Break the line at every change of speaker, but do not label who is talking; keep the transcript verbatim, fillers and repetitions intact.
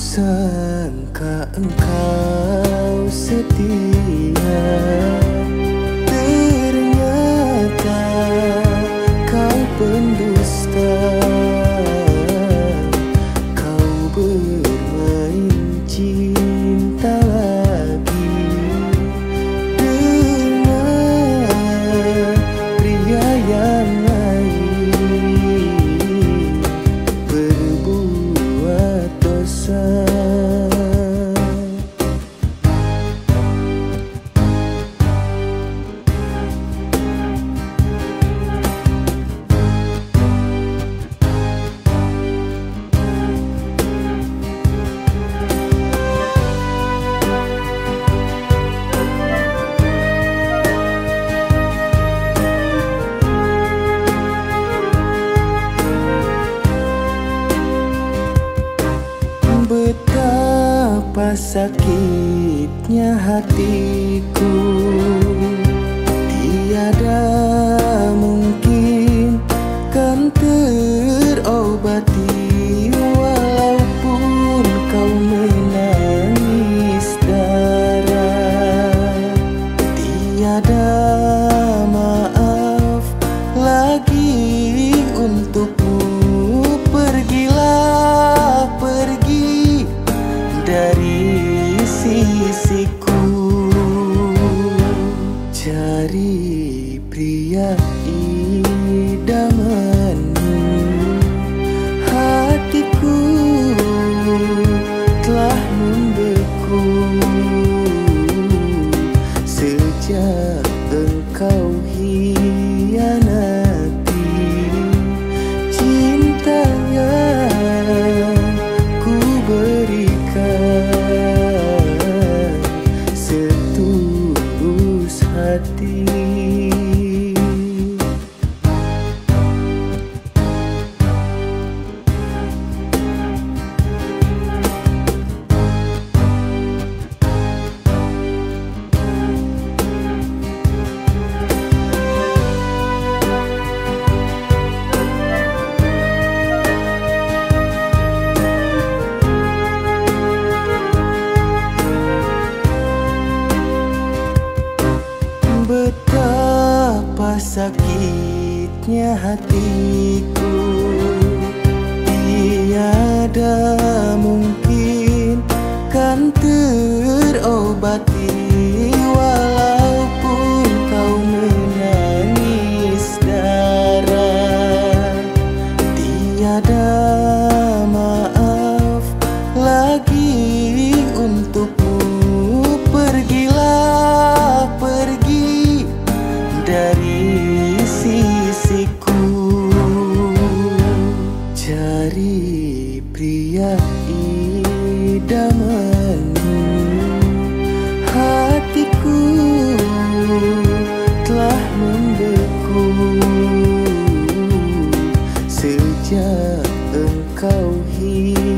Sangka engkau setia, ternyata kau pendusta. Kau bermain cinta lagi dengan pria yang lain, berbuat dosa. Betapa sakitnya hatiku, tiada mungkin kan terobati. Walaupun kau menangis darah, tiada maaf lagi untukmu. Pergilah, pergi dari sisiku, cari pria idamanmu. Hatiku telah membeku sejak engkau hianati cinta yang ku berikan setulus hati. Betapa sakitnya hatiku, tiada mungkin kan terobati. Walaupun kau menangis darah, tiada maaf lagi untukmu. Pergilah, pergi dari sisiku, cari pria idamanmu. Hatiku telah membeku sejak engkau hilang.